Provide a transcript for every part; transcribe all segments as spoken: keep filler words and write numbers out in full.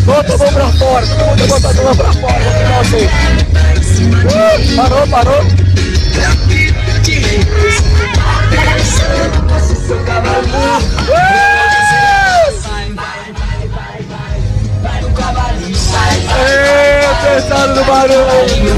Bota a mão pra fora, todo mundo bota a mão pra fora, vou pegar você. Uh, parou, parou. Eee, pensando no barulho.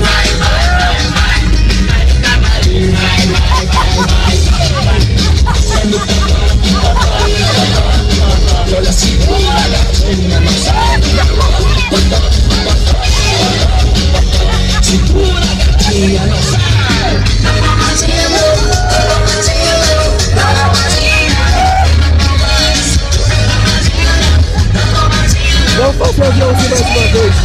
Vamos fazer o aviãozinho mais uma vez.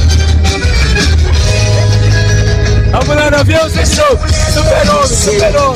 Vamos lá no avião, vocês são super-homem, super-homem.